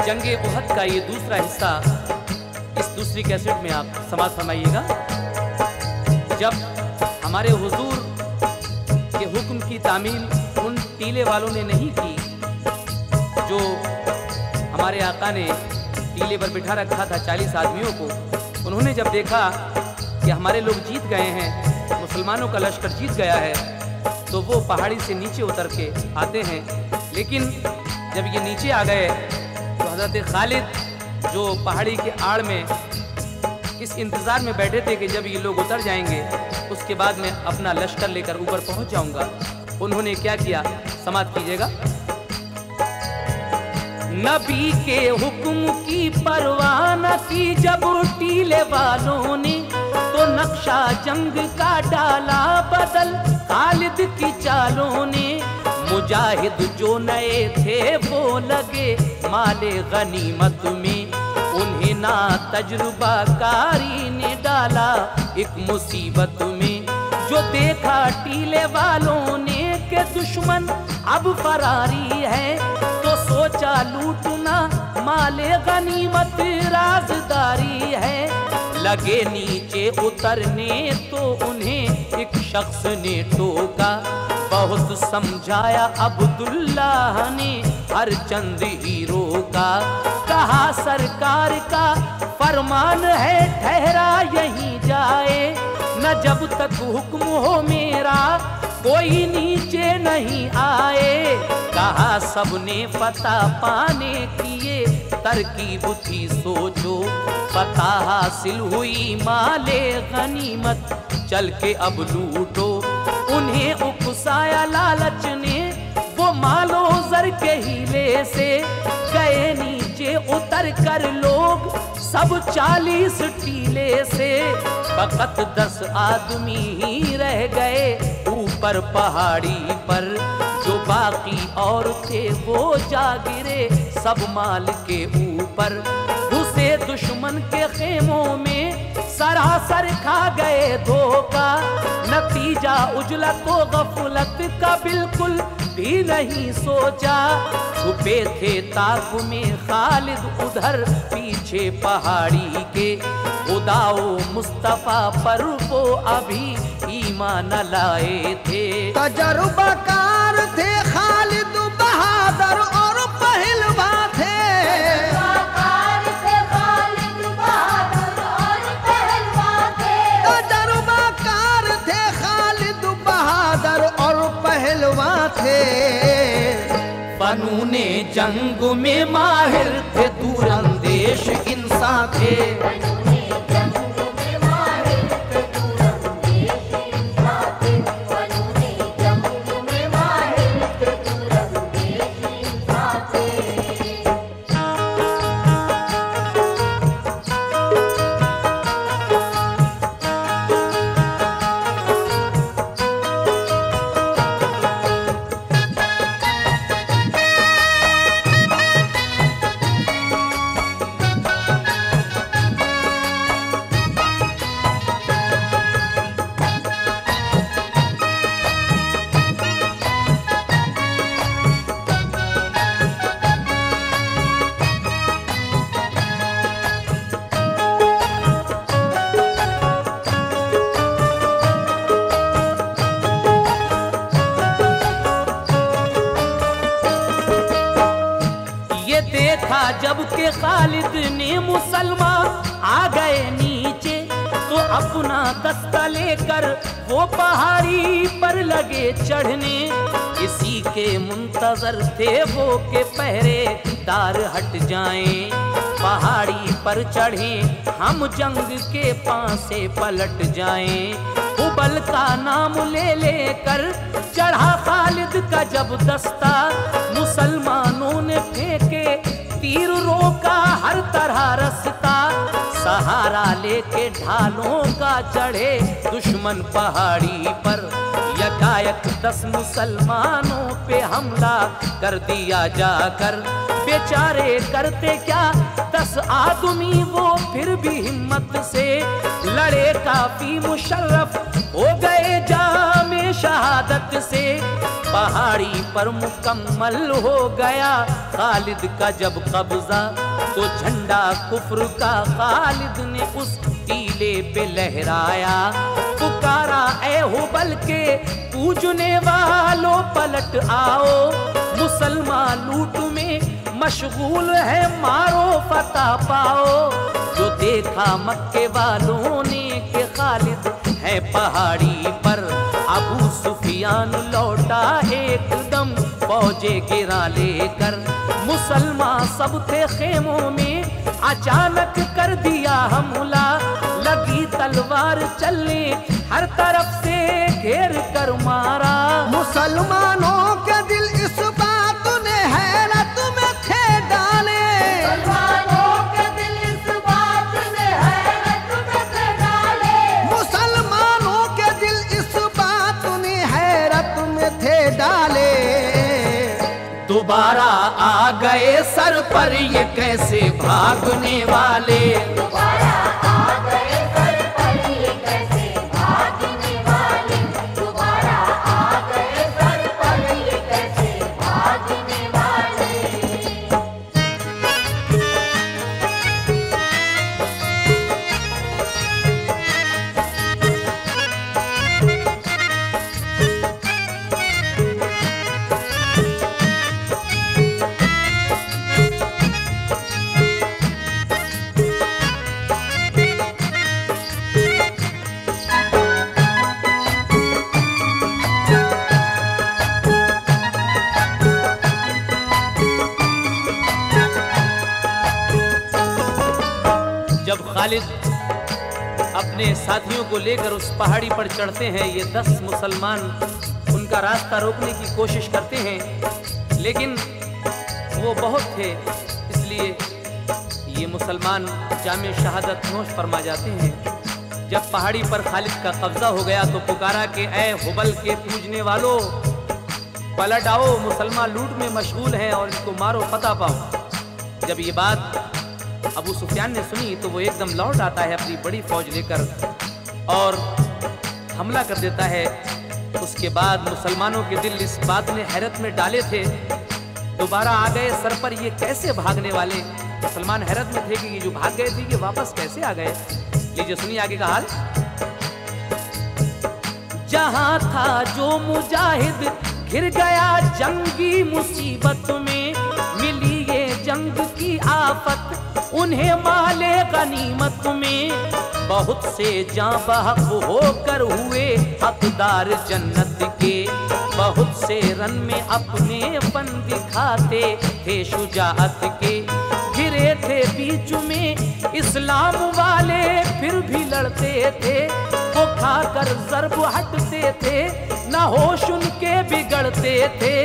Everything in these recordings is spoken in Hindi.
जंगे ओहद का ये दूसरा हिस्सा इस दूसरी कैसेट में आप समाप्त फरमाइएगा। जब हमारे हुजूर के हुक्म की तामील उन टीले वालों ने नहीं की जो हमारे आका ने टीले पर बिठा रखा था 40 आदमियों को, उन्होंने जब देखा कि हमारे लोग जीत गए हैं, मुसलमानों का लश्कर जीत गया है, तो वो पहाड़ी से नीचे उतर के आते हैं। लेकिन जब ये नीचे आ गए तो हज़रत खालिद जो पहाड़ी के आड़ में इस इंतज़ार में बैठे थे कि जब ये लोग उतर जाएंगे उसके बाद मैं अपना लश्कर लेकर ऊपर पहुंच जाऊंगा, उन्होंने क्या किया, समाप्त कीजिएगा। नबी के हुक्म की परवाह न की जब टीले वालों ने, तो नक्शा जंग का डाला बदल खालिद की चालों ने। मुजाहिद जो नए थे वो लगे माले गनीमत में, उन्हें ना तजुर्बा कारी ने डाला एक मुसीबत में। जो देखा टीले वालों ने के दुश्मन अब फरारी है, तो सोचा लूटना माले गनीमत राजदारी है। लगे नीचे उतरने तो उन्हें एक शख्स ने टोका, बहुत समझाया अब्दुल्लाह ने हर चंद हीरो का। कहा सरकार का फरमान है ठहरा यहीं जाए, न जब तक हुक्म हो मेरा कोई नीचे नहीं आए। कहा सबने पता पाने की ये तरकीब थी सोचो, पता हासिल हुई माले गनीमत चल के अब लूटो। उन्हें उकसाया लालच ने वो मालो जर के हीले से, गए नीचे उतर कर लोग सब 40 टीले से। फकत 10 आदमी ही रह गए ऊपर पहाड़ी पर, जो बाकी और थे वो जा गिरे सब माल के ऊपर। घुसे दुश्मन के खेमों में सरासर खा गए धोखा, नतीजा उजलत व गफलत का बिल्कुल भी नहीं सोचा। छुपे थे ताक में खालिद उधर पीछे पहाड़ी के, खुदाओ मुस्तफा पर वो अभी ईमान लाए थे। तजुर्बाकार थे खालिद बहादुर और पहलवा थे, तजुर्बाकार थे खालिद बहादुर और पहलवा थे। फनूने जंग में माहिर थे, दूरंदेश इंसान थे। जब के खालिद ने मुसलमान आ गए नीचे, तो अपना दस्ता लेकर वो पहाड़ी पर लगे चढ़ने। इसी के मुंतजर थे वो के पहरेदार हट जाएं। पहाड़ी पर चढ़े हम जंग के पासे पलट जाएं। हुबल का नाम ले लेकर चढ़ा खालिद का जब दस्ता, मुसलमानों ने फेंके तीर रोका हर तरह रास्ता। सहारा लेके ढालों का चढ़े दुश्मन पहाड़ी पर, यकायक 10 मुसलमानों पे हमला कर दिया जाकर। बेचारे करते क्या 10 आदमी वो फिर भी हिम्मत से लड़े, काफी मुशर्रफ हो गए जामे शहादत से पहाड़ी पर मुकम्मल हो गया खालिद का जब कब्जा, तो झंडा कुफ्र का खालिद ने उस टीले पे लहराया। पुकारा ए हुबल के पूजने वालों पलट आओ, मुसलमान लूट में मशगूल है मारो फतह पाओ। जो देखा मक्के वालों ने कि खालिद है पहाड़ी पर, अबू सुफियान लौटा एकदम फौजे गिरा लेकर। मुसलमान सब थे खेमों में, अचानक कर दिया हमला, लगी तलवार चलने हर तरफ से घेर कर मारा। मुसलमानों के दिल इस बात ने हैरत में थे डाले, मुसलमानों के दिल इस बात ने हैरत में थे डाले, मुसलमानों के दिल इस बात ने हैरत में थे डाले। दोबारा आ गए सर पर ये कैसे भागने वाले, दोबारा आ गए सर पर ये कैसे भागने वाले, दोबारा आ गए सर पर ये कैसे भागने वाले। जब खालिद अपने साथियों को लेकर उस पहाड़ी पर चढ़ते हैं, ये 10 मुसलमान उनका रास्ता रोकने की कोशिश करते हैं, लेकिन वो बहुत थे, इसलिए ये मुसलमान जामे शहादत नोश फरमा जाते हैं। जब पहाड़ी पर खालिद का कब्जा हो गया तो पुकारा कि ऐ हुबल के पूजने वालों पलट आओ, मुसलमान लूट में मशगूल हैं और इसको मारो फतह पाओ। जब ये बात अबू सुफियान ने सुनी तो वो एकदम लौट आता है अपनी बड़ी फौज लेकर और हमला कर देता है। उसके बाद मुसलमानों के दिल इस बात ने हैरत में डाले थे, दोबारा आ गए सर पर ये कैसे भागने वाले। मुसलमान हैरत में थे कि ये जो भाग गए थे ये वापस कैसे आ गए। लीजिए सुनिए आगे का हाल। जहां था जो मुजाहिद घिर गया जंगी मुसीबत में, मिली ये जंग की आफत उन्हें माले गनीमत में। बहुत से जां बहक होकर हुए हकदार जन्नत के, बहुत से रन में अपने फन दिखाते थे शुजाअत के। घिरे थे बीच में इस्लाम वाले फिर भी लड़ते थे, वो खाकर ज़र्ब हटते थे न होश उनके बिगड़ते थे।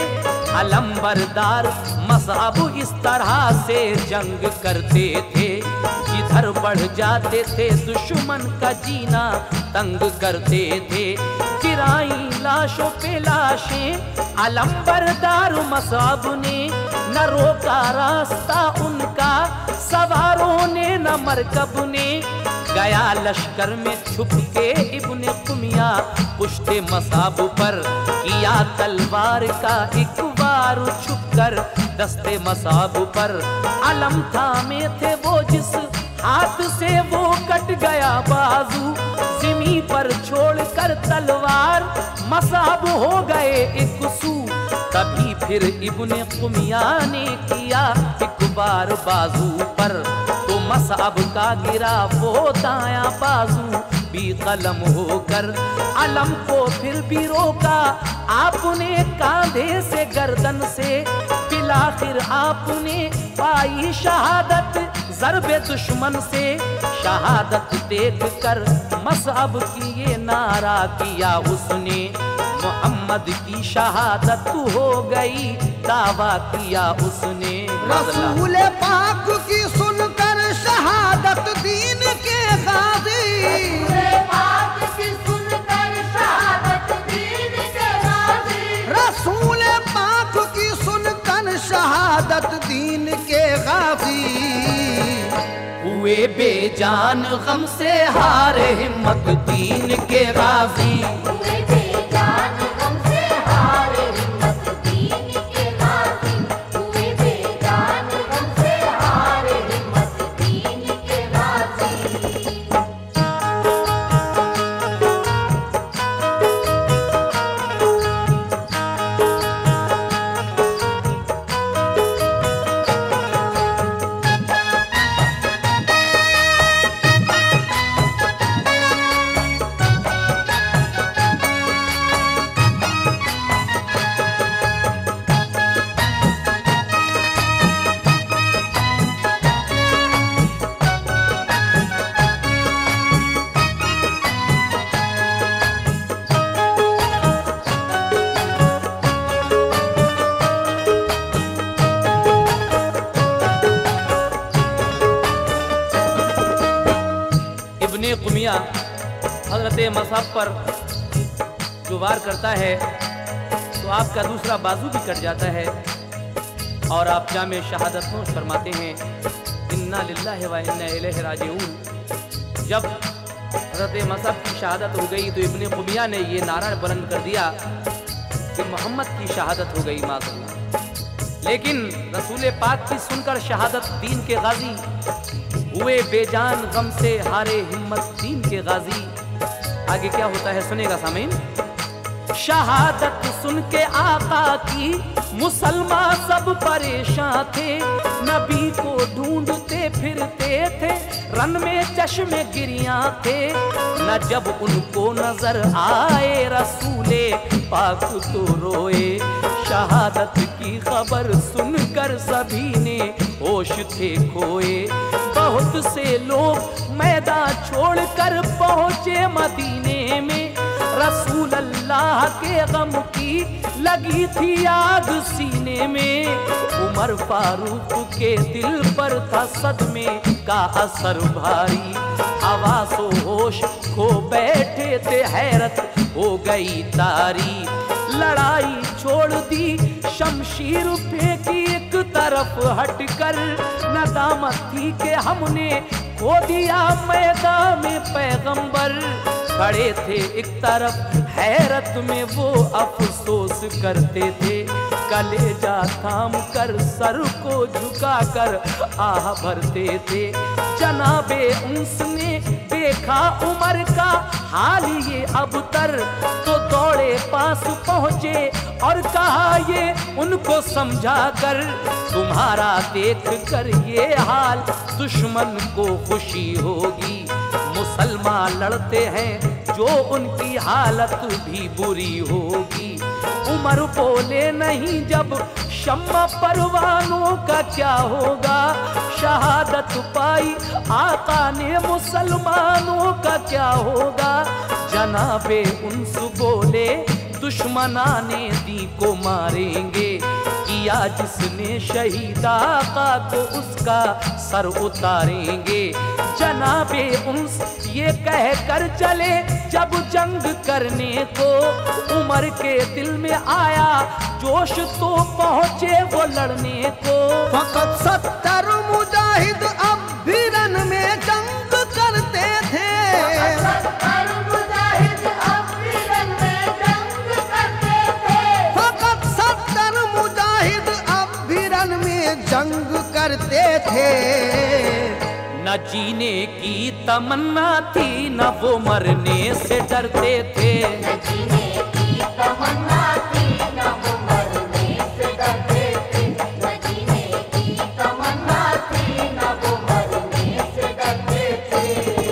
अलंबरदार मज़हब इस तरह से जंग करते थे, जिधर बढ़ जाते थे दुश्मन का जीना तंग करते थे। गिराई लाशों पे लाशें अलंबरदार मज़हब ने, न रोका रास्ता उनका सवारों ने न मरकब ने। गया लश्कर में छुप के इब्ने कुमिया पुश्ते मसाब पर, किया तलवार का एक बार छुप कर दस्ते मसाब पर। अलम थामे थे वो जिस हाथ से वो कट गया बाजू, जिमी पर छोड़कर तलवार मसाब हो गए एक सू। तभी फिर इब्ने कुमिया ने किया एक बार बाजू पर, तो मसाब का गिरा वो दाया बाजू भी कलम होकर। अलम को फिर भी रोका आपने कांधे से गर्दन से, फिर आपने पाई शहादत ज़रबे दुश्मन से। शहादत देख कर मज़हब की ये नारा किया उसने, मोहम्मद की शहादत हो गई दावा किया उसने। रसूल पाक की सुनकर शहादत दीन के गाज़ी, रसूल पाक की सुनकर शहादत दीन के गाज़ी, रसूल पाक की सुनकर शहादत दीन के गाज़ी। हुए बेजान गम से हारे हिम्मत दीन के गाज़ी, हुए बेजान हजरत मसहब पर जो वार करता है तो आपका दूसरा बाजू भी कट जाता है और आप जामे शहादत नोश फरमाते हैं, इन्ना लिल्लाहि व इन्ना इलैहि राजिऊन। जब हजरत मसहब की शहादत हो गई तो इब्ने खुमिया ने ये नारा बुलंद कर दिया कि मोहम्मद की शहादत हो गई माज़अल्लाह। लेकिन रसूल पाक की सुनकर शहादत दीन के गाजी हुए बेजान, गम से हारे हिम्मत दीन के गाजी। आगे क्या होता है सुनेगा सामीन। शहादत सुन के आका की मुसलमान सब परेशान थे, नबी को ढूंढते फिरते थे, रन में चश्मे गिरियां थे। न जब उनको नजर आए रसूले पाक तो रोए, शहादत की खबर सुनकर सभी ने होश थे खोए। बहुत से लोग मैदान छोड़कर पहुंचे मदीने में, रसूल अल्लाह के गम की लगी थी आग सीने में। उमर फारूक के दिल पर था सदमे का असर भारी, हवासो होश खो बैठे थे, हैरत हो गई तारी। लड़ाई छोड़ दी शमशीर फेंकी एक तरफ हटकर, नदामत थी कि हमने खो दिया मैदान में पैगंबर। खड़े थे एक तरफ हैरत में वो अफसोस करते थे, कलेजा थाम कर सर को झुकाकर आह भरते थे। जनाबे उसने देखा उमर का हाल ये अबतर, तो दौड़े पास पहुंचे और कहा ये उनको समझा कर, तुम्हारा देख कर ये हाल दुश्मन को खुशी होगी। मुसलमान लड़ते हैं जो उनकी हालत भी बुरी होगी। उमर बोले नहीं जब शम्मा परवानों का क्या होगा, शहादत पाई आका ने मुसलमानों का क्या होगा। जनाबे उन्स बोले दुश्मनाने दी को मारेंगे, किया जिसने शहीद आका को उसका सर उतारेंगे। जनाबे उन्स ये कह कर चले जब जंग करने को, उमर के दिल में आया जोश तो पहुंचे वो लड़ने को। फकत 70 मुजाहिद अब भी रन में जंग करते थे, जंग करते थे। न जीने की तमन्ना थी न वो मरने से डरते थे, न जीने की तमन्ना थी न वो मरने से डरते थे, न जीने की तमन्ना थी न वो मरने से डरते थे।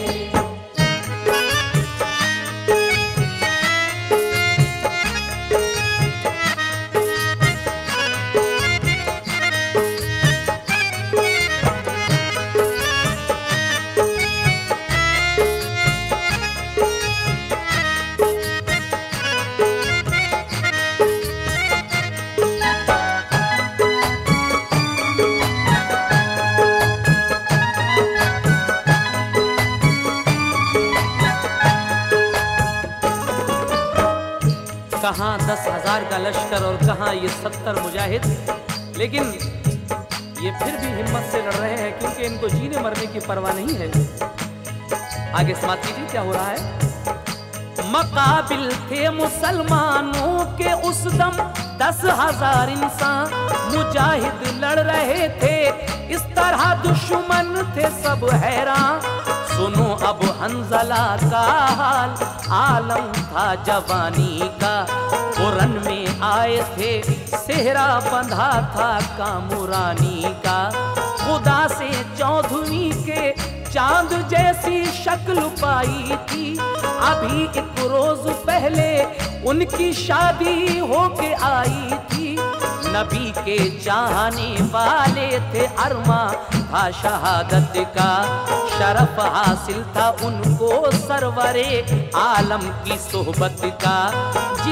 कहाँ 10,000 का लश्कर और कहाँ ये 70 मुजाहिद, लेकिन ये फिर भी हिम्मत से लड़ रहे हैं क्योंकि इनको जीने मरने की परवाह नहीं है। आगे समाप्त कीजिए क्या हो रहा है। मकाबिल थे मुसलमानों के उस दम 10,000 इंसान, मुजाहिद लड़ रहे थे इस तरह दुश्मन थे सब हैरान। सुनो अब हंजला का हाल, आलम था जवानी का, कुरन में आए थे सेहरा बंधा था कामुरानी का। खुदा से चौधरी के चांद जैसी शक्ल पाई थी, अभी एक रोज पहले उनकी शादी होके आई थी। नबी के चाहने वाले थे, अरमा था शहादत का, शरफ हासिल था उनको सरवरे आलम की सोहबत का।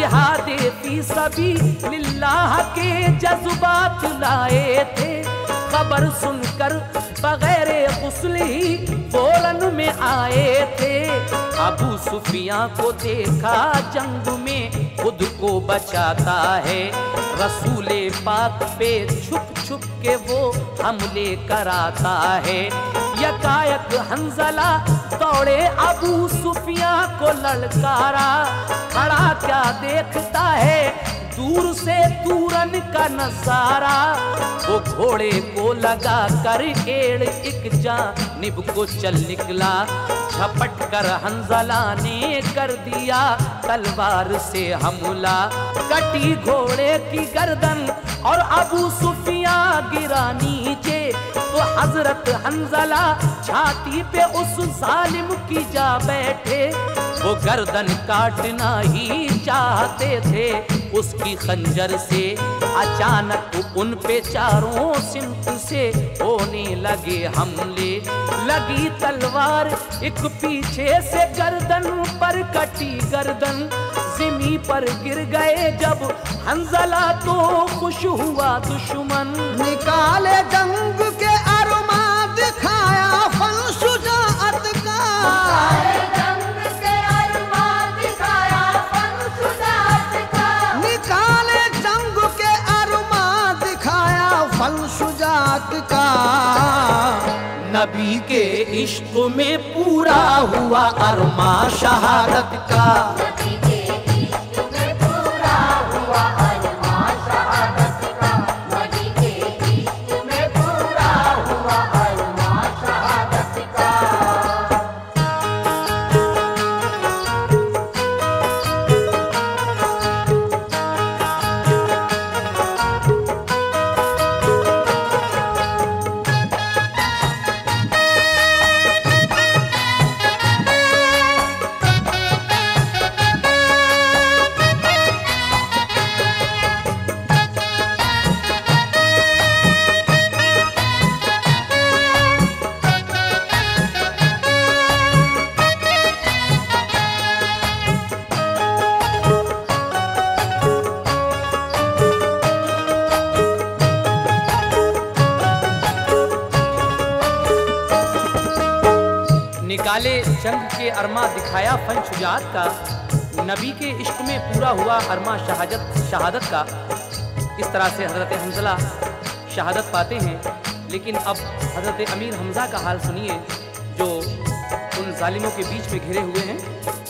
जिहादे फी सबीलिल्लाह के जज्बात लाए थे, खबर सुनकर बगैर गुस्ल ही फौरन में आए थे। अबू सुफियां को देखा जंग में खुद को बचाता है, रसूले पाक पे छुप छुप के वो हमले कराता है। यकायक हंजला दौड़े अबू सुफियां को ललकारा, खड़ा क्या देखता है दूर से तूरन का नजारा। वो घोड़े को लगा कर एड़ एक जानिब को चल निकला, झपट कर हंजला ने कर दिया तलवार से हमला। कटी घोड़े की गर्दन और अबू सुफियां गिरा नीचे, तो हजरत हंजला छाती पे उस जालिम की जा बैठे। वो गर्दन काटना ही चाहते थे उसकी खंजर से, अचानक उन पे चारों सिमत से होने लगे हमले। लगी तलवार एक पीछे से गर्दन पर, कटी गर्दन ज़मीं पर गिर गए जब हंजला तो खुश हुआ दुश्मन। निकाले जंग के अरमा दिखाया फन शुजाअत का, निकाले जंग के अरमा दिखाया फन शुजाअत का। नबी के इश्क में पूरा हुआ अरमा शहादत का। निकाले जंग के अरमा दिखाया फन शुजाअत का। नबी के इश्क में पूरा हुआ अरमा शहादत का। इस तरह से हजरत हंजला शहादत पाते हैं। लेकिन अब हजरत अमीर हमजा का हाल सुनिए जो उन जालिमों के बीच में घिरे हुए हैं।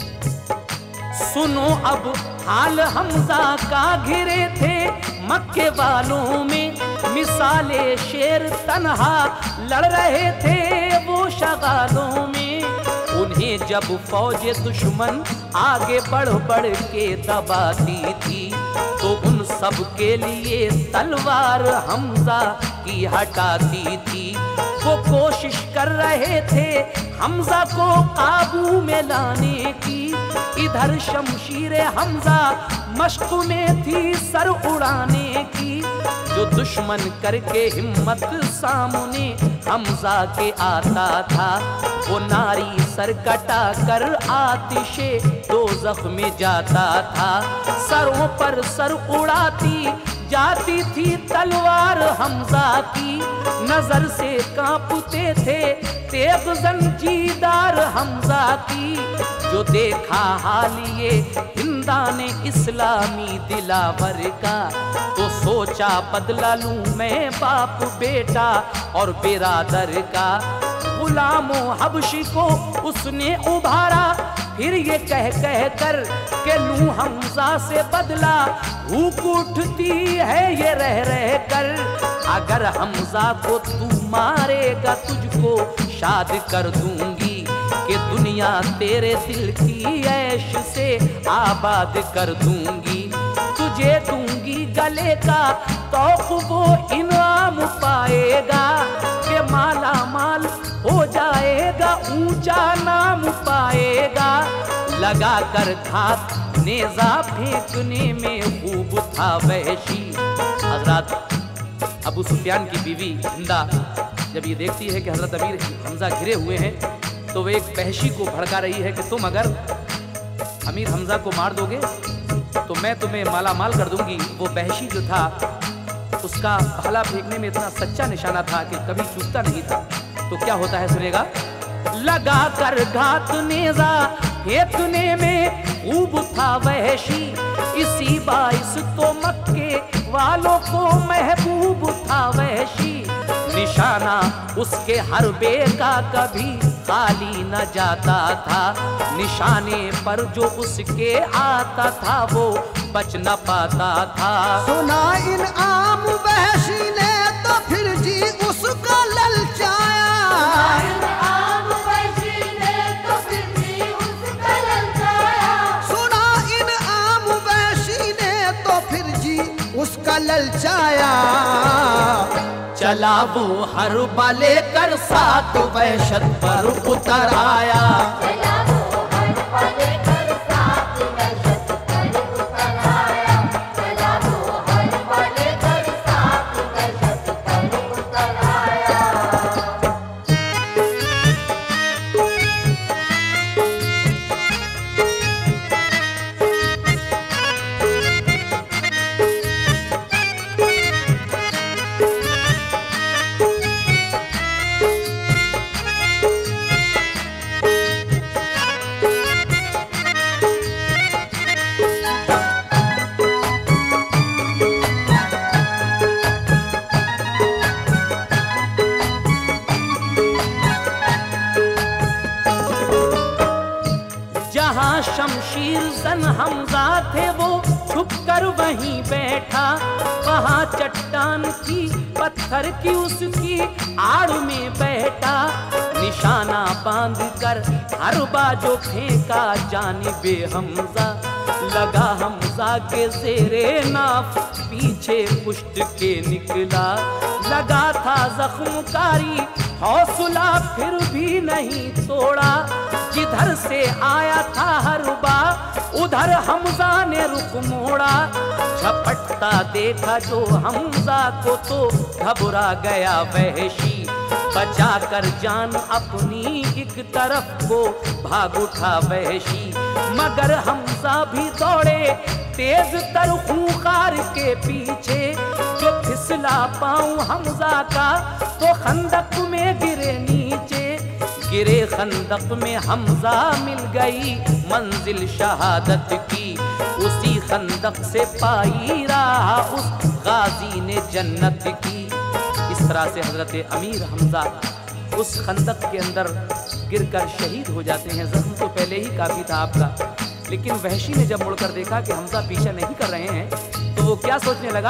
सुनो अब हाल हमजा का, घिरे थे मक्के वालों में, मिसाले शेर तन्हा लड़ रहे थे वो शगालों में। उन्हें जब फौज दुश्मन आगे बढ़ बढ़ के दबाती थी, तो उन सब के लिए तलवार हमजा की हटाती थी। वो कोशिश कर रहे थे हमजा को काबू में लाने की, इधर शमशीर हमजा मश्क में थी सर उड़ाने की। जो दुश्मन करके हिम्मत सामने हमजा के आता था, वो नारी सर कटा कर आतिशे दोज़ख में जाता था। सरों पर सर उड़ाती जाती थी तलवार हमजा की, नजर से कांपते थे तेग जंजीदार हमजा की। जो देखा हाल ये हिंदाने इस्लामी दिलावर का, तो सोचा बदला लूं मैं बाप बेटा और बिरादर का। गुलामो हबशी को उसने उभारा, फिर ये कह कह कर के लूं हमजा से बदला। भूख उठती है ये रह रह कर, अगर हमजा को तू मारेगा तुझको शाद कर दूंगी, कि दुनिया तेरे दिल की ऐश से आबाद कर दूंगी। तुझे दूंगी गले का तौफ वो इनाम पाएगा, कि माला माल हो जाएगा ऊंचा नाम पाएगा। लगा कर घात नेजा फेंकने में खूब था वहशी। हजरत अबू सुफियान की बीवी हिंदा जब ये देखती है कि हजरत अमीर हमजा घिरे हुए हैं, तो वे एक वहशी को भड़का रही है कि तुम अगर अमीर हमजा को मार दोगे तो मैं तुम्हें माला माल कर दूंगी। वो वहशी जो था उसका भाला फेंकने में इतना सच्चा निशाना था कि कभी चूकता नहीं था। तो क्या होता है सुनेगा। लगा कर घात नेजा फेंकने में खूब था वहशी, इसी बाइस तो मक्के वालों को महबूब था वहशी। निशाना उसके हरबे का कभी खाली न जाता था, निशाने पर जो उसके आता था वो बच न पाता था। सुना इन आम वहशी ने तो फिर जी उसका ललचाया, आम वहशी ने तो फिर भी उसका ललचाया। सुना इन आम वहशी ने तो फिर जी उसका ललचाया। चला वो हर बाले कर साथ वहशत पर उतर आया। चला वो हर पले कर साथ वहशत पर उतर आया। चला वो हर पले कर साथ वहशत पर उतर आया। जहाँ शमशीर जन हमजा थे वो छुप कर वहीं बैठा, वहाँ चट्टान थी पत्थर की उसकी आड़ में बैठा। निशाना बांध कर हर बाजो फेंका जानिबे हमजा, लगा हमजा के ज़ेरे नाफ पीछे पुष्ट के निकला। लगा था जख्मकारी हौसला फिर भी नहीं तोड़ा, जिधर से आया था हरबा उधर हमजा ने रुख मोड़ा। झपटता देखा जो हमजा को तो घबरा गया वहशी, बचा कर जान अपनी एक तरफ को भाग उठा वहशी। मगर हमजा भी दौड़े तेज तर खूंखार के पीछे, जो फिसला पाऊं हमजा का तो खंदक में गिरे नीचे। गिरे खंदक में हमजा मिल गई मंजिल शहादत की, उसी खंदक से पाई रहा उस गाजी ने जन्नत की। इस तरह से हजरत अमीर हमजा उस खंदक के अंदर गिरकर शहीद हो जाते हैं। जख्म तो पहले ही काफी था आपका, लेकिन वहशी ने जब मुड़कर देखा कि हमजा पीछा नहीं कर रहे हैं तो वो क्या सोचने लगा।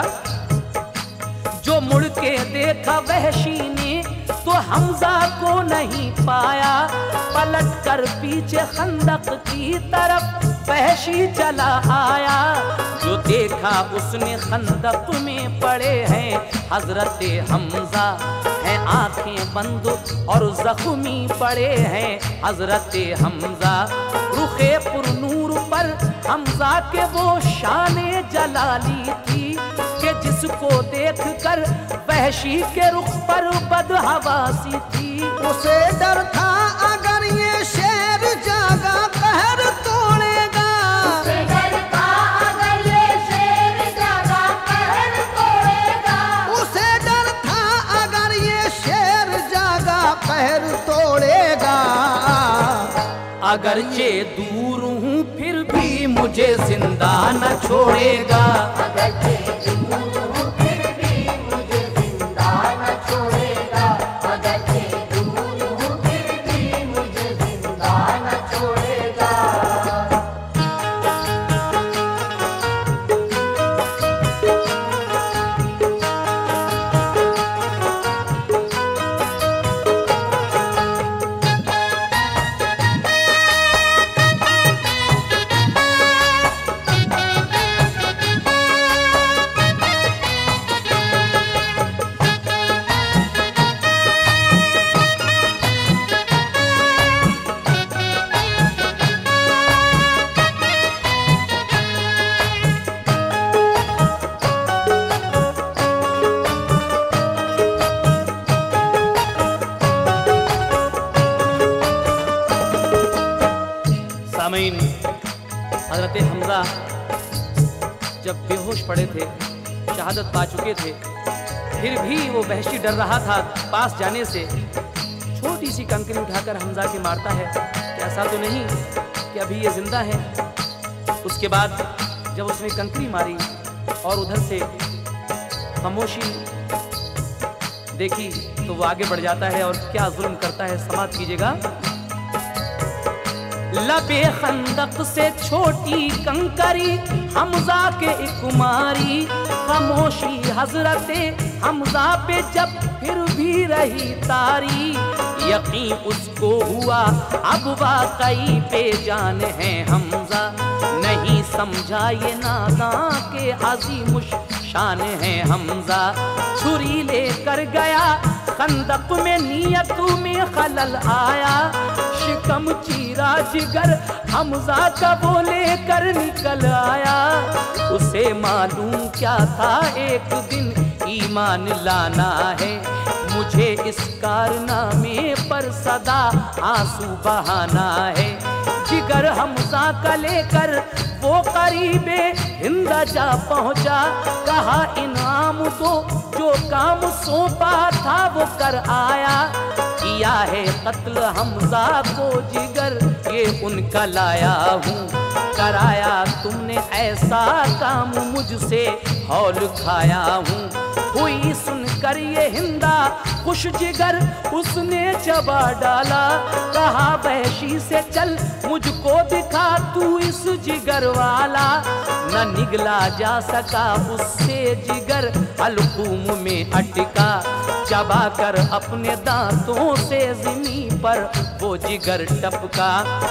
जो मुड़ के देखा वहशी ने तो हमजा को नहीं पाया, पलट कर पीछे खंदक की तरफ वहशी चला आया। जो देखा उसने खंदक में पड़े हैं हजरत हमजा, हैं आंखें बंद और जख्मी पड़े हैं हजरत हमजा। रुखे पुरनूर पर हमजा के वो शाने जलाली थी कि जिसको देख कर वहशी के रुख पर बदहवासी थी। उसे डर था अगर ये शेर जागा कहर तोड़ेगा, उसे डर था अगर ये शेर जागा कहर तोड़ेगा। उसे डर था अगर ये शेर जागा कहर तोड़ेगा। अगरचे दूर हूँ फिर भी मुझे जिंदा न छोड़ेगा। अगरचे दूर हूँ फिर भी मुझे जिंदा न छोड़ेगा। अगरचे दूर हूँ फिर भी मुझे जिंदा न छोड़ेगा। सामीन, हजरत हमजा जब बेहोश पड़े थे, शहादत पा चुके थे, फिर भी वो वहशी डर रहा था पास जाने से। छोटी सी कंकरी उठाकर हमजा के मारता है कि ऐसा तो नहीं कि अभी ये जिंदा है। उसके बाद जब उसने कंकरी मारी और उधर से खामोशी देखी तो वो आगे बढ़ जाता है और क्या जुल्म करता है समाप्त कीजिएगा। लबे खंदक से छोटी कंकरी हमजा के कुमारी, खामोशी हजरते हमजा पे जब फिर भी रही तारी। यकीन उसको हुआ अब वाकई पे जान है हमजा, नहीं समझा ये नादां के अजीम शान है हमजा। छुरी लेकर गया खंदक में नियत में खलल आया, शिकम चीरा जिगर हमजा का वो लेकर निकल आया। उसे मालूम क्या था एक दिन ईमान लाना है, मुझे इस कारनामे पर सदा आंसू बहाना है। जिगर हमजा का लेकर वो करीबे हिंदा जा पहुंचा, कहा इनाम दो जो काम सौंपा था वो कर आया। किया है कत्ल हमजा को जिगर ये उनका लाया हूँ, कराया तुमने ऐसा काम मुझसे हौल खाया हूँ। हुई सुनकर ये हिंदा खुश जिगर उसने चबा डाला, कहा वहशी से चल मुझको दिखा तू इस जिगर वाला। न निगला जा सका उससे जिगर हलकूम में अटका, चबा कर अपने दांतों से ज़मीन पर वो जिगर टपका।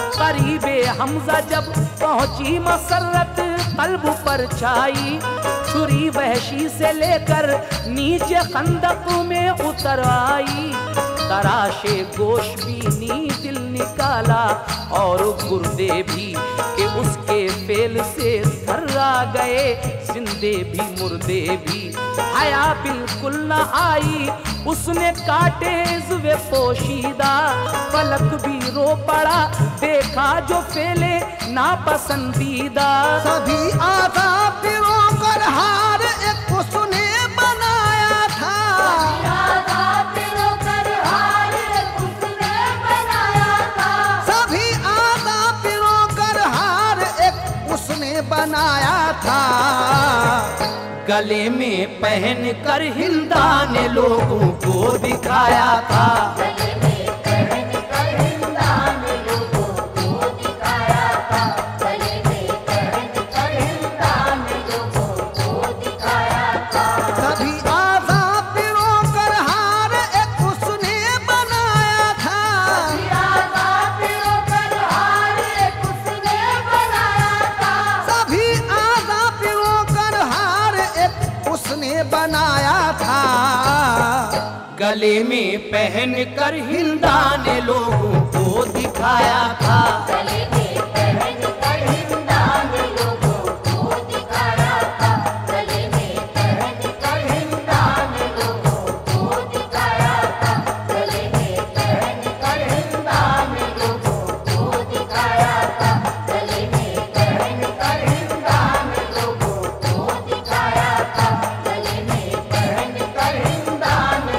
करीबे हमजा जब पहुंची मसरत कल्ब पर छाई, छुरी वहशी से लेकर नीचे खंदक में उतर आई। तराशे गोश बीनी दिल निकाला और गुर्दे भी कि उसके फेल से थर्रा गए, जिंदे भी मुर्दे भी। हया बिल्कुल न आई उसने काटे इज़्वे पोशीदा, पलक भी रो पड़ा देखा जो फेले नापसंदीदा। सभी आज़ाद पिरो कर हार एक उसने बनाया था, सभी आज़ाद पिरो कर हार एक उसने बनाया था। गले में पहन कर हिंदा ने लोगों को दिखाया था, गले में पहन कर हिंदा ने लोगों को दिखाया था। गले में पहन कर हिंदा ने लोगों को दिखाया था, गले में पहन कर हिंदा ने लोगों को दिखाया था, गले में पहन कर हिंदा ने लोगों को दिखाया था, गले में पहन कर हिंदा ने लोगों को दिखाया था, गले में पहन कर हिंदा ने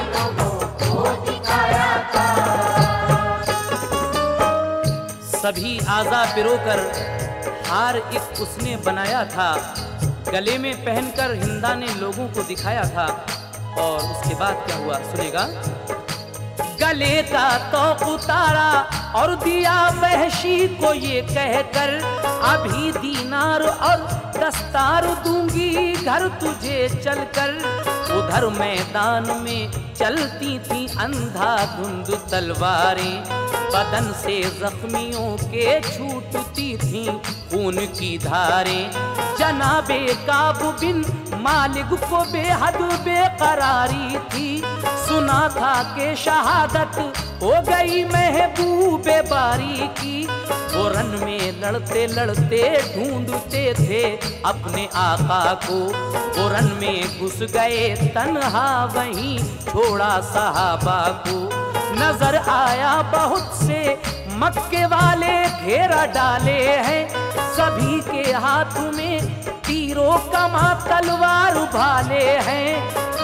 सभी आज़ा पिरोकर हार एक उसने बनाया था, गले में पहनकर हिंदा ने लोगों को दिखाया था। और उसके बाद क्या हुआ सुनेगा। गले का तौक उतारा और दिया वहशी को ये कहकर, अभी दीनार और दस्तार दूंगी घर तुझे चलकर। उधर मैदान में चलती थी अंधाधुंध तलवारें, बदन से जख्मियों के छूटती थी खून की धारें। जनाबे काब बिन मालिक को बेहद बेकरारी थी, सुना था कि शहादत हो गई महबूबे बारी की। वो रन में लड़ते लड़ते ढूंढते थे अपने आका को, वो रन में घुस गए तन्हा वहीं छोड़ा सहाबा को। नजर आया बहुत से मक्के वाले घेरा डाले हैं, सभी के हाथ में तीरों कमा तलवार भाले हैं।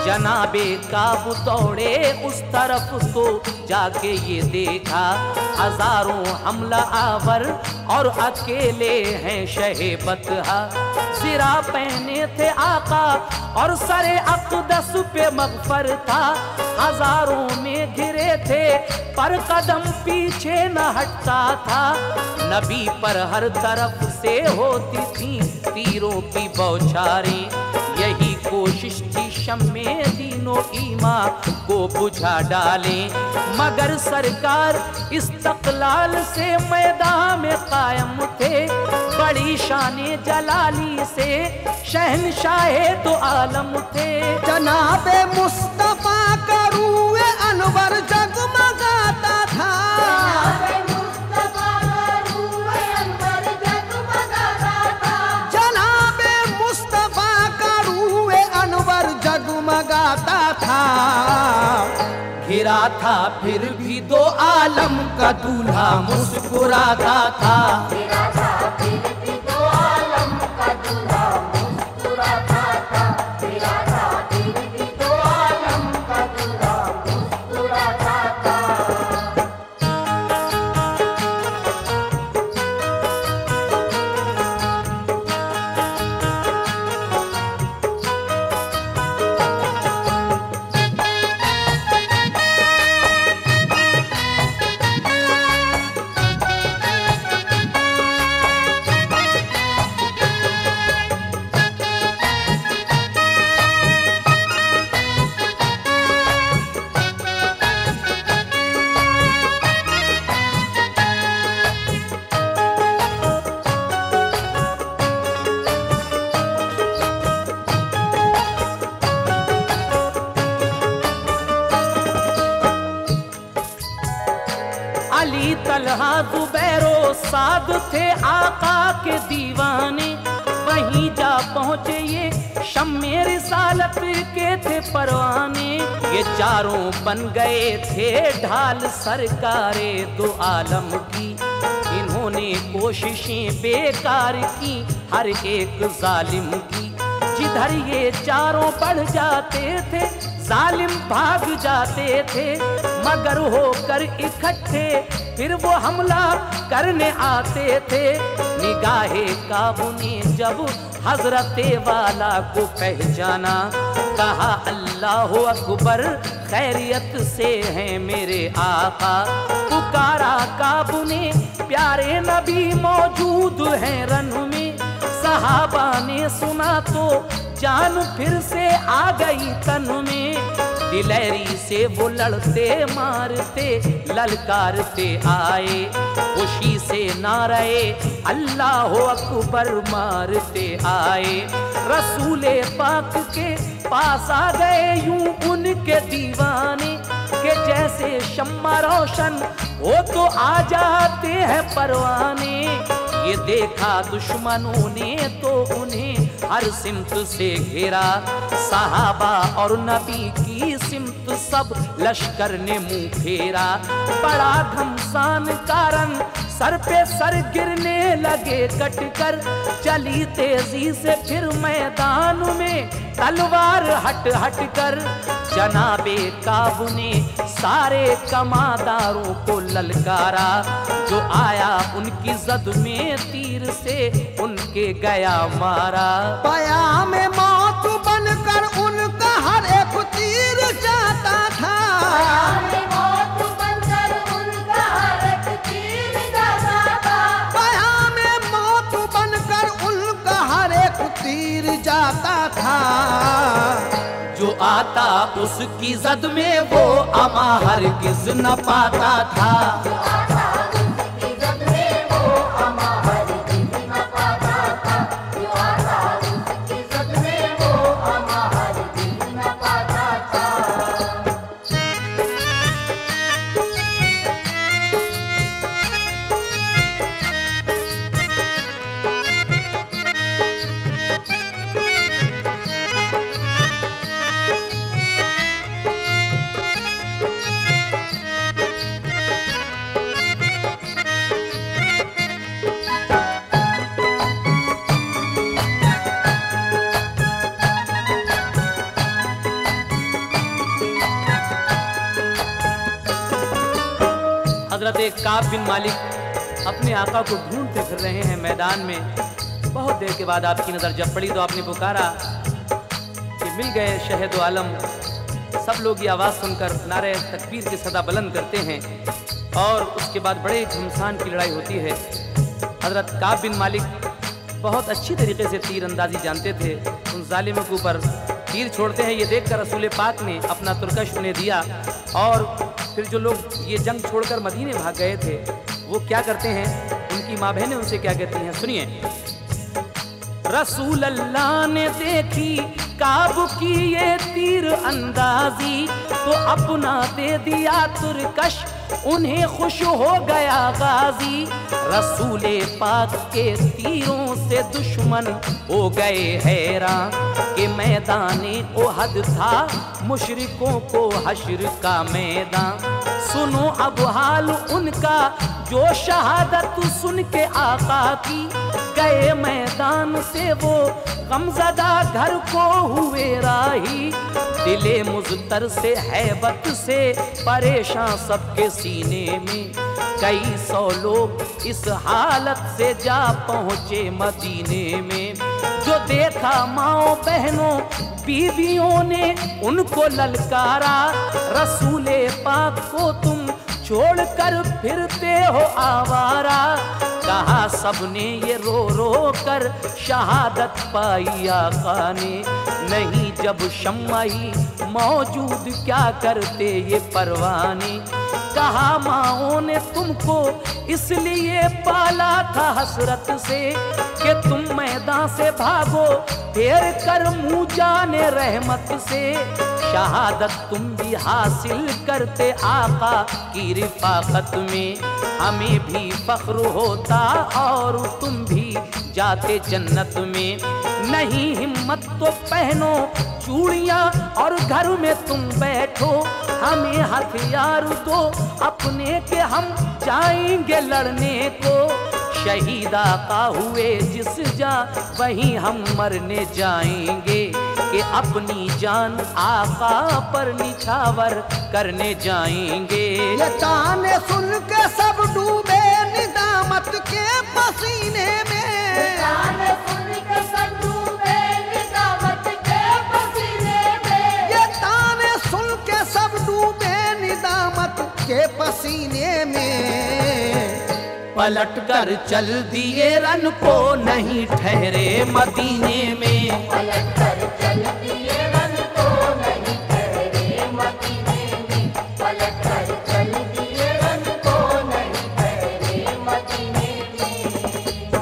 जनाबे काबू दौड़े उस तरफ तो जाके ये देखा, हजारों हमला आवर और अकेले हैं शहे बतहा। सिरा पहने थे आका और सरे अक़दस पे मग़फ़र था, हजारों में घिरे थे पर कदम पीछे न हटता था। नबी पर हर तरफ से होती थी तीरों की बौछारें, यही कोशिश थी शम्मे दीनो ईमा को बुझा डालें। मगर सरकार इस्तक़लाल से मैदान में कायम थे, बड़ी शाने जलाली से शहनशाहे दो आलम थे। जनाबे मुस्तफा का रूए अनवर जगमगाता था, जनाबे मुस्तफा का रूए अनवर जगमगाता था। घिरा था फिर भी दो आलम का दूल्हा मुस्कुराता था। अली तलहा जुबैरो साद थे आका के दीवाने, वहीं जा पहुँचे ये शम्मे रिसालत के थे परवाने। ये चारों बन गए थे ढाल सरकारे दो आलम की, इन्होंने कोशिशें बेकार की हर एक जालिम की। जिधर ये चारों बढ़ जाते थे जालिम भाग जाते थे, मगर होकर इकट्ठे फिर वो हमला करने आते थे। निगाहे काबू ने जब हजरते वाला को पहचाना, कहा अल्लाह अकबर खैरियत से हैं मेरे आका। पुकारा काबू ने प्यारे नबी मौजूद हैं रन में, सहाबा ने सुना तो जान फिर से आ गई तन में। दिलेरी से वो लड़ते मारते ललकारते आए, खुशी से नारे अल्लाह अकबर मारते आए। रसूले पाक के पास आ गए यूं उनके दीवाने, के जैसे शम्मा रोशन हो तो आ जाते हैं परवाने। ये देखा दुश्मनों ने तो उन्हें हर सिमत से घेरा, सहाबा और नबी की सिमत सब लश्कर ने मुंह फेरा। बड़ा घमसान कारण सर पे सर गिरने लगे कटकर, चली तेजी से फिर मैदान में तलवार हट हट कर। जनाबे काबू ने सारे कमादारों को ललकारा, जो आया उनकी जद में तीर से उनके गया मारा। पया में मौत बनकर उनका हर एक तीर जाता था, पया में मौत बनकर उनका हर एक तीर जाता था, पया में मौत बनकर उनका हर एक तीर जाता था। जो आता उसकी जद में वो अमा हरगिज़ न पाता था। जो आता उसकी जद में वो अमा हरगिज़ न पाता था, जो आता उसकी जद में वो अमा हरगिज़ न पाता था। हजरत काब बिन मालिक अपने आका को ढूंढते फिर रहे हैं मैदान में। बहुत देर के बाद आपकी नज़र जब पड़ी तो आपने पुकारा कि मिल गए शहीद आलम। सब लोग ये आवाज़ सुनकर नारे तकबीर की सदा बुलंद करते हैं और उसके बाद बड़े घमसान की लड़ाई होती है। हजरत काब बिन मालिक बहुत अच्छी तरीके से तीर अंदाजी जानते थे। उन जालिमों के ऊपर तीर छोड़ते हैं, ये देखकर रसूल पाक ने अपना तुरकश उन्हें दिया। और फिर जो लोग ये जंग छोड़कर मदीने भाग गए थे वो क्या करते हैं, उनकी माँ बहनें उनसे क्या कहती हैं, सुनिए। रसूल अल्लाह ने देखी काब की ये तीर अंदाजी, तो अपना दे दिया तुरकश, उन्हें खुश हो गया गाजी। रसूले पाक के तीरों से दुश्मन हो गए हैरान कि मैदाने ओहद था मुशरिकों को हश्र का मैदान। सुनो अब हाल उनका जो शहादत सुन के आका की, गए मैदान से वो गमज़दा घर को हुए राही। दिले मुज़तर से हैबत से परेशान सबके सीने में, कई सौ लोग इस हालत से जा पहुँचे मदीने में। जो देखा माओ बहनों बीवियों ने उनको ललकारा, रसूले पाक को तुम छोड़कर फिरते हो आवारा। कहा सबने ये रो रो कर शहादत पाई आका ने, नहीं जब शम्माई मौजूद क्या करते ये परवाने। कहा माओ ने तुमको इसलिए पाला था हसरत से कि तुम मैदान से भागो फेर कर मुँह जाने रहमत से। शहादत तुम भी हासिल करते आका की रिफाकत में, हमें भी फख्र होता और तुम भी जाते जन्नत में। नहीं हिम्मत तो पहनो चूड़ियाँ और घर में तुम बैठो, हमें हथियार दो अपने के हम जाएंगे लड़ने को। शहीद आका हुए जिस जा वहीं हम मरने जाएंगे, कि अपनी जान आका पर निछावर करने जाएंगे। ये ताने सुन के सब डूबे निदामत के पसीने में। ताने सुन के सब डूबे निदामत के पसीने में। ये ताने सुन के सब डूबे निदामत के पसीने में। पलट कर चल दिए रन को नहीं ठहरे मदीने में। पलट कर चल दिए रन को नहीं ठहरे मदीने में। पलट कर चल दिए रन को नहीं ठहरे मदीने में।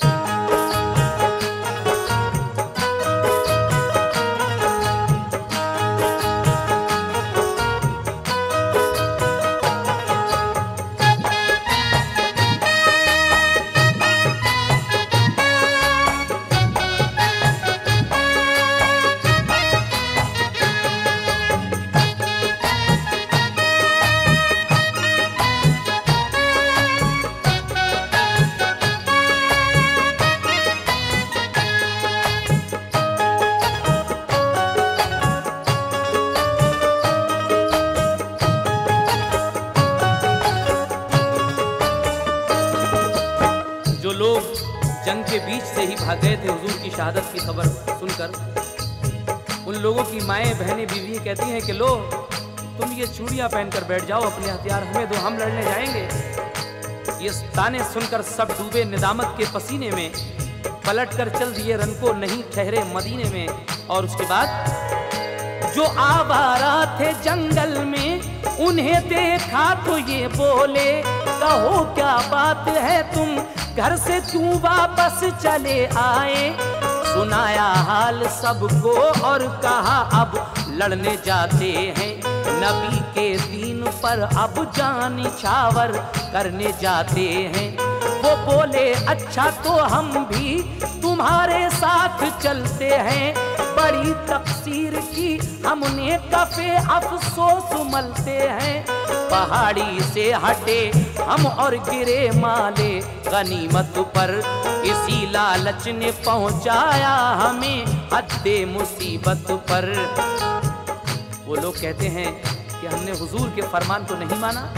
जंग के बीच से ही भाग गए थे हुजूर की शहादत की खबर सुनकर, उन लोगों की माएँ बहनें बीवी कहती हैं कि लो तुम ये चूड़ियाँ पहनकर बैठ जाओ, अपने हथियार हमें दो, हम लड़ने जाएंगे। ये ताने सुनकर सब डूबे निदामत के पसीने में, पलट कर चल दिए रन को नहीं ठहरे मदीने में। और उसके बाद जो आवारा थे जंगल में उन्हें देखा तो ये बोले, कहो क्या बात है तुम घर से क्यों वापस चले आए। सुनाया हाल सबको और कहा अब लड़ने जाते हैं, नबी के दीन पर अब जान निछावर करने जाते हैं। वो बोले अच्छा तो हम भी तुम्हारे साथ चलते हैं, बड़ी तकसीर की हमने कफे अफसोस मलते हैं। पहाड़ी से हटे हम और गिरे माले गनीमत पर, इसी लालच ने पहुंचाया हमें हद्दे मुसीबत पर। वो लोग कहते हैं कि हमने हुजूर के फरमान को नहीं माना,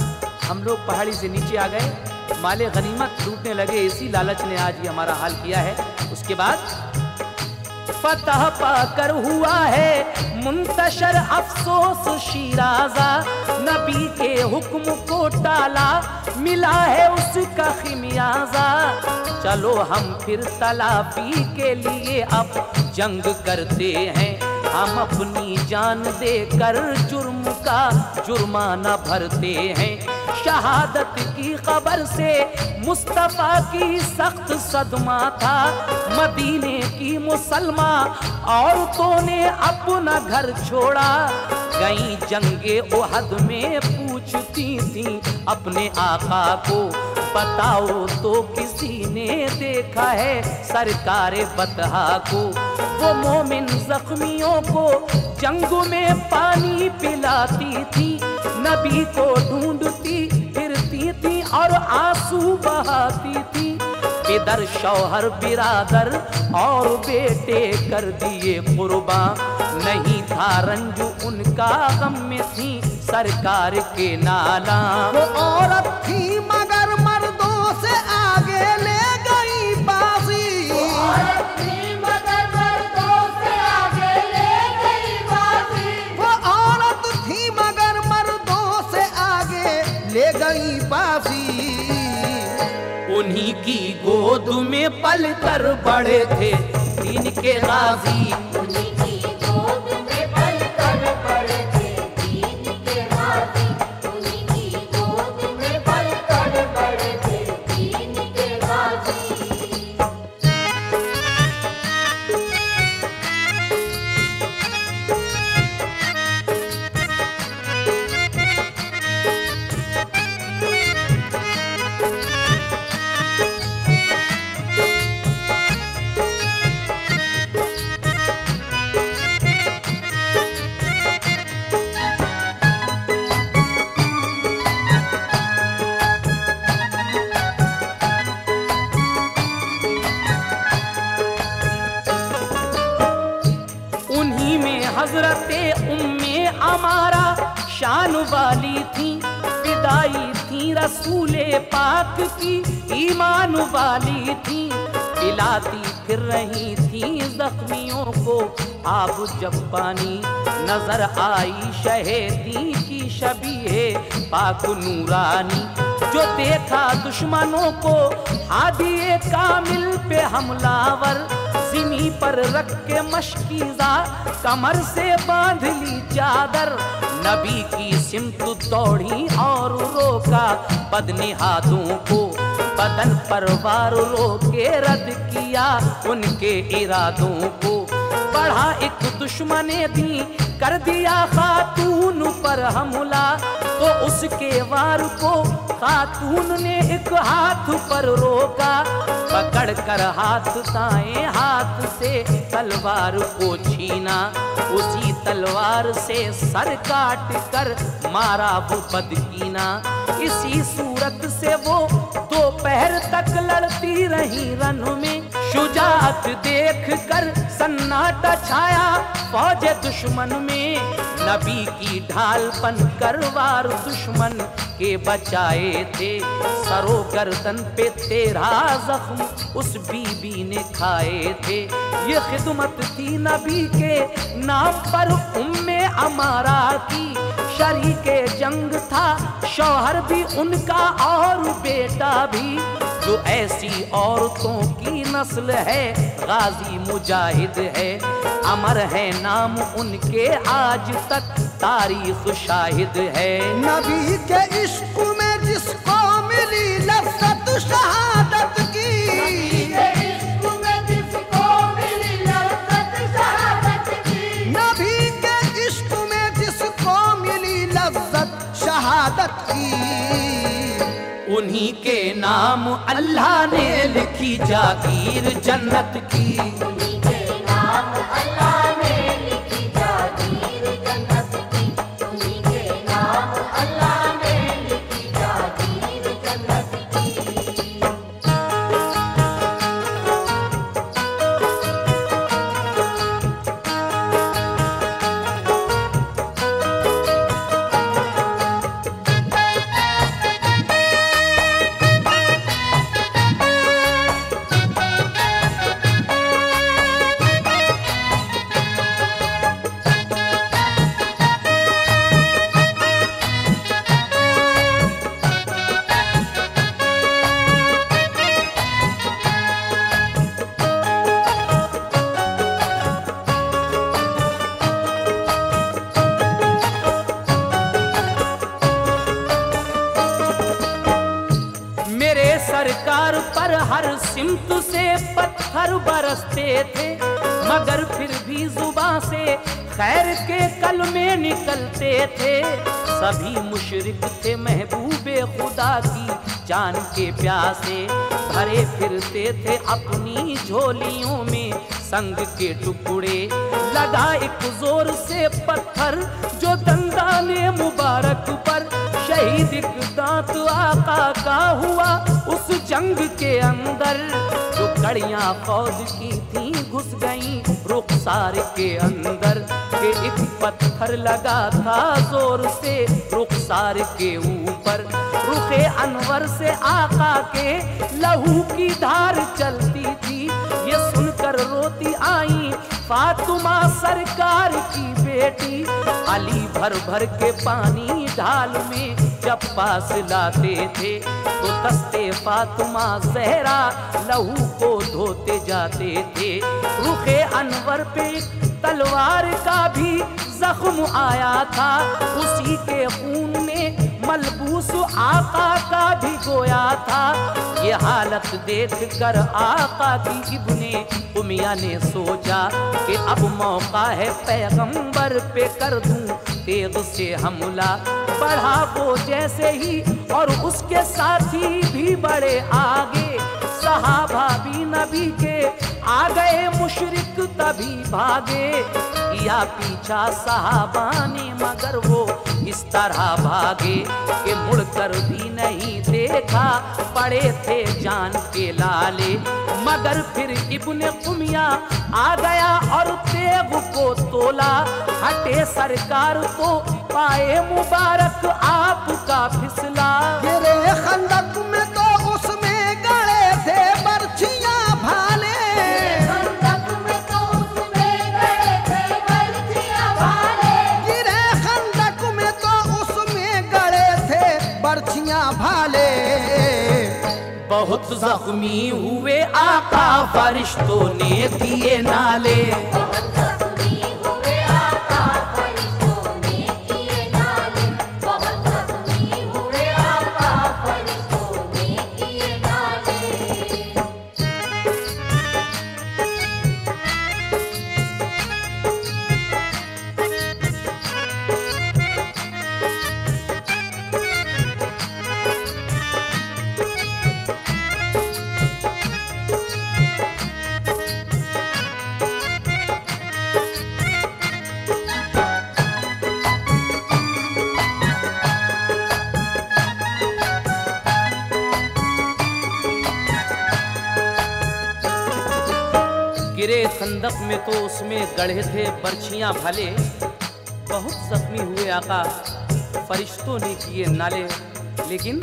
हम लोग पहाड़ी से नीचे आ गए, माले गनीमत लूटने लगे, इसी लालच ने आज ये हमारा हाल किया है। उसके बाद फतह पाकर हुआ है मुंतशर अफसोस शिराजा, नबी के हुक्म को टाला मिला है उसका खिमियाजा। चलो हम फिर तलाफी के लिए अब जंग करते हैं, हम अपनी जान देकर जुर्म का जुर्माना भरते हैं। शहादत की खबर से मुस्तफ़ा की सख्त सदमा था, मदीने की मुसलमा औरतों ने अपना घर छोड़ा। गई जंगे ओहद में पूछती थी अपने आका को, बताओ तो किसी ने देखा है सरकार बतहा को। वो मोमिन जख्मियों को जंग में पानी पिलाती थी, नबी को ढूंढती फिरती थी और आंसू बहाती थी। पिदर शौहर बिरादर और बेटे कर दिए कुर्बान, नहीं था रंज उनका गम में थी सरकार के नाला। वो औरत थी मगर मर्दों से आगे ले गई बाजी, वो औरत थी मगर मर्दों से आगे ले गई बाजी, वो औरत थी मगर मर्दों से आगे ले गई बाजी। उन्हीं की गोद में पल कर बड़े थे दीन के गाजी। उन्हीं की गोद में पल कर बड़े थे दीन के गाजी, उन्हीं की गोद में पल कर बड़े थे दीन के गाजी। उन्हीं में हजरते उम्मे अमारा शान वाली थी, फिदाई थी रसूले पाक की ईमान वाली थी। पिलाती फिर रही थी जख्मियों को आब जब पानी, नजर आई शहीदी की शबीहे पाक नूरानी। जो देखा दुश्मनों को हादिए कामिल पे हमलावर, ज़मीं पर रख के मशकीज़ा कमर से बांध ली चादर। नबी की सिमत दौड़ी और रोका बदनिहादों को, बदन पर वार रोके रद्द किया उनके इरादों को। बढ़ा एक दुश्मने दी कर दिया खातून पर हमला, तो उसके वार को खातून ने एक हाथ पर रोका। पकड़ कर हाथ दाएं हाथ से तलवार को छीना, उसी तलवार से सर काट कर मारा वो बदकीना। इसी सूरत से वो दोपहर तक लड़ती रही रन में, शुजाअत देख कर सन्नाटा छाया फौज दुश्मन में। नबी की ढाल बन कर वार दुश्मन के बचाए थे, सरो गर्दन पे 13 जख्म उस बीबी ने खाए थे। ये खिदमत थी नबी के नाम पर उम्मे अमारा की, शरीके जंग था शौहर भी उनका और बेटा भी। जो ऐसी औरतों की नस्ल है गाजी मुजाहिद है, अमर है नाम उनके आज तक तारीख शाहिद है। नबी के इश्क में जिसको मिली लज़्ज़त शहादत की, नबी के इश्क में जिसको मिली लज़्ज़त शहादत की, नबी के इश्क में जिसको मिली लज़्ज़त शहादत की। उन्हीं के नाम अल्लाह ने लिखी जागीर जन्नत की। उन्हीं के नाम अल्लाह ने लिखी जागीर जन्नत की, उन्हीं के नाम अल्लाह ने लिखी जागीर जन्नत की। हर हर सिमत से पत्थर बरसते थे, मगर फिर भी जुबां से खैर के कलमे निकलते थे। सभी मुशरिक थे महबूबे खुदा की जान के प्यासे, भरे फिरते थे अपनी झोलियों में संग के टुकड़े। लगा एक जोर से पत्थर जो दंदाने मुबारक पर, शहीद एक दांत आका का हुआ उस जंग के अंदर। जो कड़ियां फौज की थी घुस गईं रुखसार के अंदर, के एक पत्थर लगा था जोर से रुखसार के ऊपर। रुखे अनवर से आका के लहू की धार चलती थी, ये सुनकर रोती आई फातिमा सरकार की बेटी। अली भर भर के पानी ढाल में जब पास लाते थे, तो दस्ते फातिमा जहरा लहू को धोते जाते थे। रुखे अनवर पे तलवार का भी जख्म आया था, उसी के खून में मलबूस आका का भी गोया था। ये हालत देख कर आका की इब्ने उमिया ने सोचा कि अब मौका है पैगंबर पे कर दूं तेग से हमला। बढ़ा वो जैसे ही और उसके साथी भी बड़े आगे, सहाबा भी नबी के आ गए मुशरिक तभी भागे। या पीछा सहाबा ने मगर वो इस तरह भागे कि मुड़कर भी नहीं देखा, पड़े थे जान के लाले। मगर फिर इब्ने उमिया आ गया और तेग को तोला। हटे सरकार तो पाए मुबारक आपका फिसला। गिरे खंदक में तो उसमें गड़े थे बर्छियां भाले। खंदक में तो उसमें गड़े थे बर्छियां भाले। गिरे खंदक में तो उसमें गड़े थे बर्छियां भाले। बहुत जख्मी हुए आका फरिश्तों ने दिए नाले। बहुत जख्मी हुए आका फरिश्तों ने किए नाले। बहुत जख्मी हुए आका फरिश्तों ने किए नाले। गिरे खंदक में तो उसमें गढ़े थे बर्छियां भाले। बहुत जख्मी हुए आका फरिश्तों ने किए नाले। लेकिन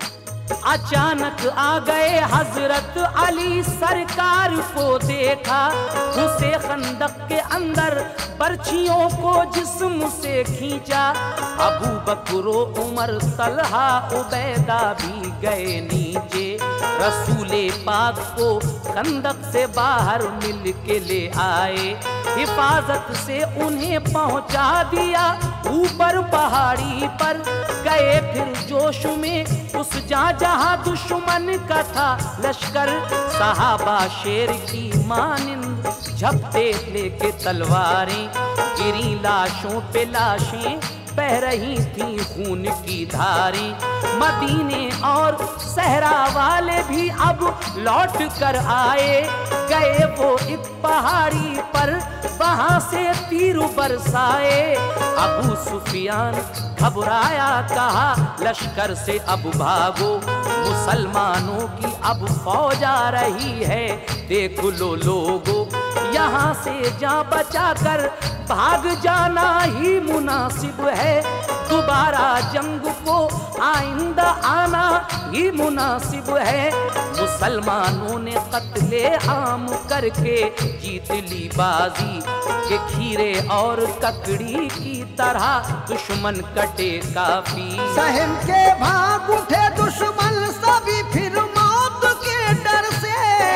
अचानक आ गए हजरत अली सरकार को देखा, घुसे खंदक के अंदर बर्छियों को जिस्म से खींचा। अबू बकरो उमर तलहा उबैदा भी गए नीचे, रसूले पाक को खंदक से बाहर मिल के ले आए। हिफाजत से उन्हें पहुंचा दिया ऊपर पहाड़ी पर। गए फिर जोश में उस जहां दुश्मन का था लश्कर। सहाबा शेर की मानिंद झपटे लेके तलवारें, गिरी लाशों पे लाशें बह रही थी खून की धारें। मदीने और सहरा वाले भी अब लौट कर आए। गए वो एक पहाड़ी पर, वहां से तीर बरसाए। अबू सुफियान घबराया, कहा लश्कर से अब भागो, मुसलमानों की अब फौज आ रही है, देख लो लोगो। यहाँ से जा बचाकर भाग जाना ही मुनासिब है, दोबारा जंग को आइंदा आना ही मुनासिब है। मुसलमानों ने कत्ले आम करके जीत ली बाजी, के खीरे और ककड़ी की तरह दुश्मन कटे काफी। सहम के भाग उठे दुश्मन सभी फिर मौत के डर से।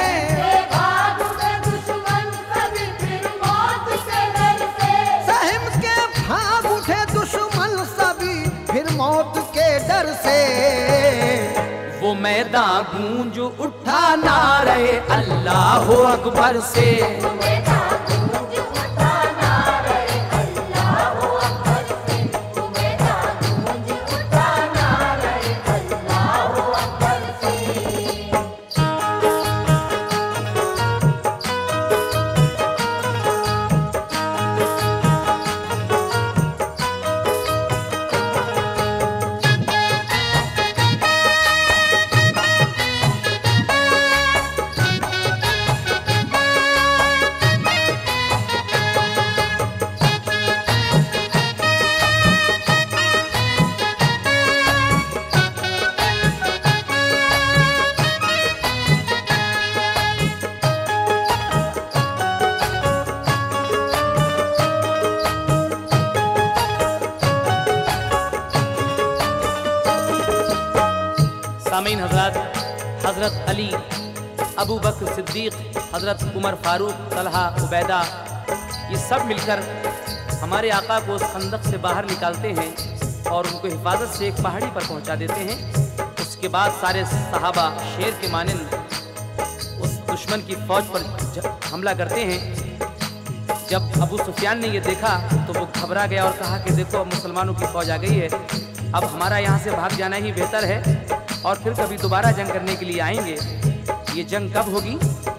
भाग उठे दुश्मन सभी फिर मौत के डर से। सहम के भाग उठे दुश्मन सभी फिर मौत के डर से। वो मैदान गूंज उठा नारे अल्लाह अकबर से। सामीन हजरत, हजरत अली, अबू बकर सिद्दीक, हजरत उमर फारूक, तलहा, उबैदा, ये सब मिलकर हमारे आका को उस खंदक से बाहर निकालते हैं और उनको हिफाजत से एक पहाड़ी पर पहुंचा देते हैं। उसके बाद सारे सहाबा शेर के मानिंद उस दुश्मन की फौज पर हमला करते हैं। जब अबू सुफियान ने ये देखा तो वो घबरा गया और कहा कि देखो अब मुसलमानों की फौज आ गई है, अब हमारा यहाँ से भाग जाना ही बेहतर है और फिर कभी दोबारा जंग करने के लिए आएंगे। ये जंग कब होगी?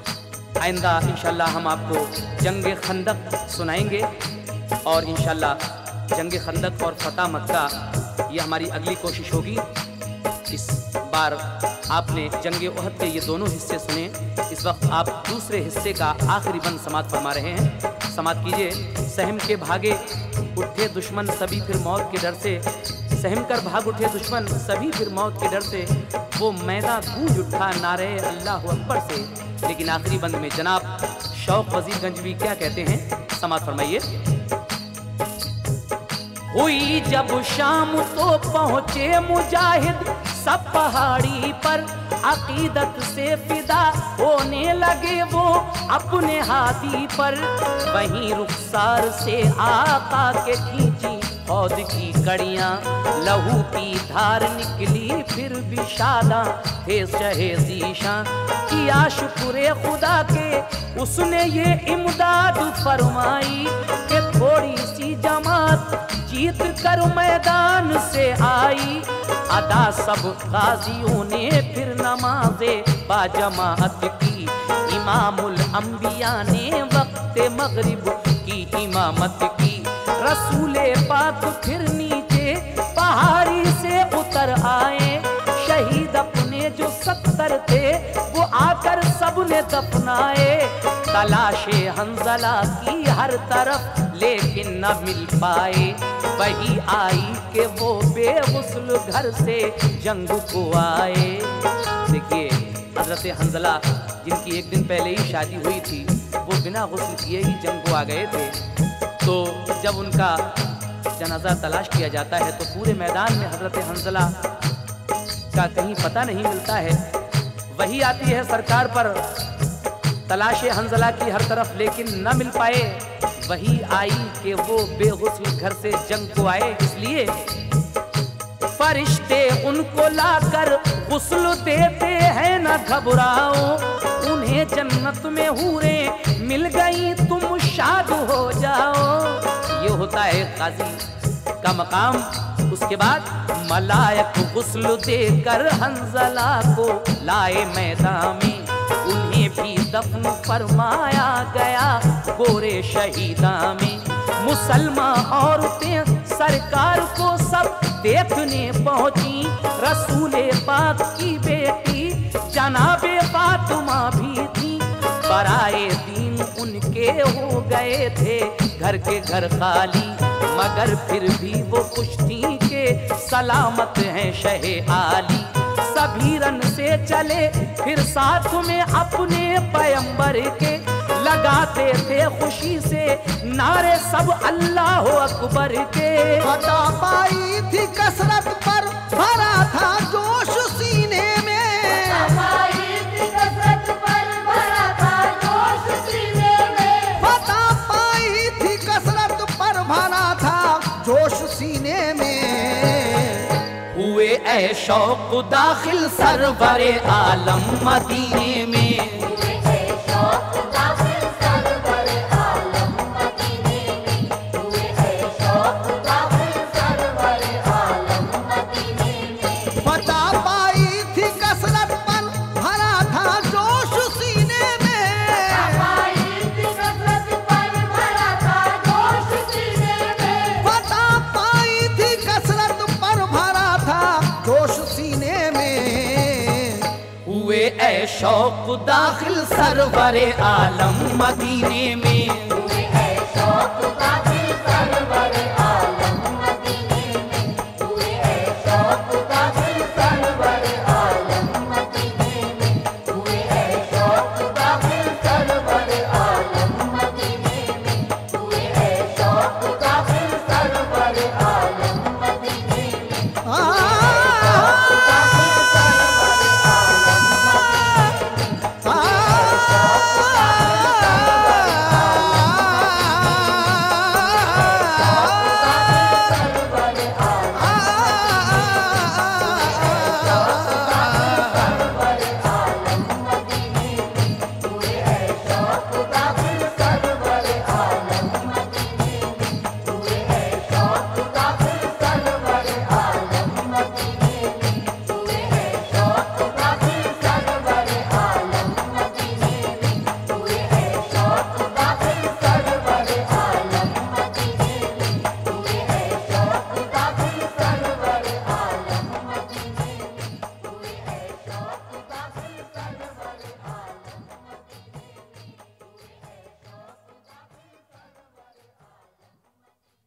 आइंदा इंशाल्लाह हम आपको जंगे खंदक सुनाएंगे और इंशाल्लाह जंगे खंदक और फतह मक्का ये हमारी अगली कोशिश होगी। इस बार आपने जंगे ओहद के ये दोनों हिस्से सुने। इस वक्त आप दूसरे हिस्से का आखिरी बंद समात फरमा रहे हैं। समात कीजिए। सहम के भागे उठे दुश्मन सभी फिर मौत के डर से, सहम कर भाग उठे दुश्मन सभी फिर मौत के डर से, वो मैदान गूंज उठा नारे अल्लाह अकबर से। लेकिन आखिरी बंद में जनाब शौक वजीरगंज भी क्या कहते हैं, समात फरमाइए। हुई जब शाम तो पहुँचे मुजाहिद सब पहाड़ी पर, अकीदत से फिदा होने लगे वो अपने हाथी पर। वहीं रुखसार से आका के खींची औद की कड़ियाँ, लहू की धार निकली फिर भी शादा थे शहे ज़ीशां। किया शुक्र खुदा के उसने ये इमदाद फरमाई कि थोड़ी सी जमात जीत कर मैदान से आई। अदा सब गाजियों ने फिर नमाज़े बाजमात की, इमामुल अंबिया ने वक्त मगरिब की इमामत की। रसूले पाक फिर नीचे पहाड़ी से उतर आए, शहीद अपने जो 70 थे वो आकर सबने दफनाए। तलाशे हंजला की हर तरफ लेकिन न मिल पाए, वही आई कि वो बेगुस्ल घर से जंग को आए। देखिए हजरत हंजला जिनकी एक दिन पहले ही शादी हुई थी, वो बिना गुस्ल किए ही जंग को आ गए थे। तो जब उनका जनाजा तलाश किया जाता है तो पूरे मैदान में हजरत हंजला का कहीं पता नहीं मिलता है। वही आती है सरकार पर तलाशे हंजला की हर तरफ लेकिन न मिल पाए। वही आई कि वो बेगुस्ल घर से जंग को आए, इसलिए फरिश्ते उनको लाकर गुस्ल देते हैं न घबराओ। उन्हें जन्नत में हूरें मिल गई तुम शाद हो जाओ। ये होता है काजी का मकाम। उसके बाद मलायक गुस्ल देकर हंजला को लाए मैदान में, उन्हें भी दफन फरमाया गया गोरे शहीदा में। मुसलमान औरतें सरकार को सब देखने पहुंची, रसूले पाक की बेटी जनाबे फातिमा भी थी। बराए दीन उनके हो गए थे घर के घर खाली, मगर फिर भी वो खुश थी के सलामत हैं शहे आली। सभी रन से चले फिर साथ में अपने पैगंबर के, लगाते थे खुशी से नारे सब अल्लाह अकबर के। फतह पाई थी कसरत पर भरा था जोश सीने में, पाई थी कसरत पर भरा था जोश सीने में। फतह पाई थी कसरत पर भरा था जोश सीने में। हुए ऐ शौक दाखिल सरवरे आलम मदीने में। फतह पाई थी कसरत पर भरा था जोश सीने में। फतह पाई थी कसरत पर भरा था जोश सीने में। हुए ऐ शौक दाखिल सरवरे आलम मदीने में।